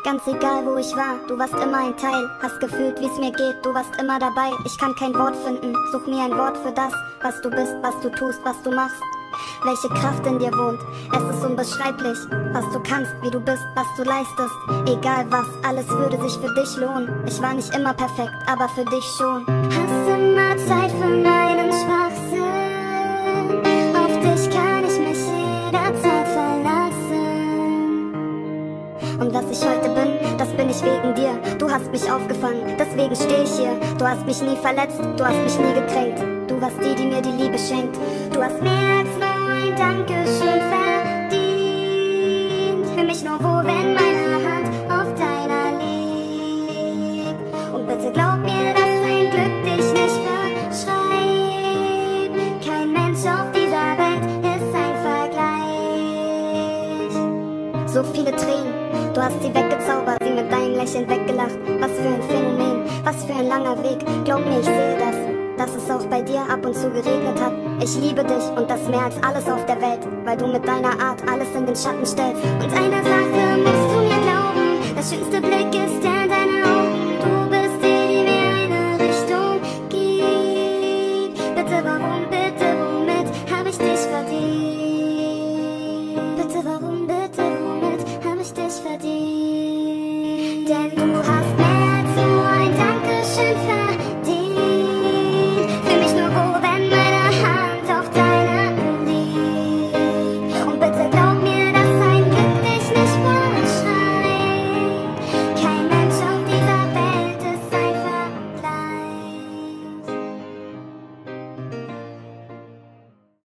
Ganz egal wo ich war, du warst immer ein Teil. Hast gefühlt wie's mir geht, du warst immer dabei. Ich kann kein Wort finden, such mir ein Wort für das, was du bist, was du tust, was du machst. Welche Kraft in dir wohnt, es ist unbeschreiblich. Was du kannst, wie du bist, was du leistest. Egal was, alles würde sich für dich lohnen. Ich war nicht immer perfekt, aber für dich schon. Hast immer Zeit für meinen Schwachsinn. Auf dich kann ich mich jederzeit verlassen. Und was ich heute bin, das bin ich wegen dir. Du hast mich aufgefangen, deswegen steh ich hier. Du hast mich nie verletzt, du hast mich nie gekränkt. Du warst die, die mir die Liebe schenkt. Du hast mehr als nur ein Dankeschön verdient. Für mich nur wo, wenn meine Hand auf deiner liegt. Und bitte glaub mir, dass ein Glück dich nicht beschreibt. Kein Mensch auf dieser Welt ist ein Vergleich. So viele Tränen, du hast sie weggezaubert, sie mit deinem Lächeln weggelacht. Was für ein Phänomen, was für ein langer Weg. Glaub mir, ich sehe das, dass es auch bei dir ab und zu geregnet hat. Ich liebe dich und das mehr als alles auf der Welt, weil du mit deiner Art alles in den Schatten stellst. Und eine Sache musst du mir glauben, der schönste Blick ist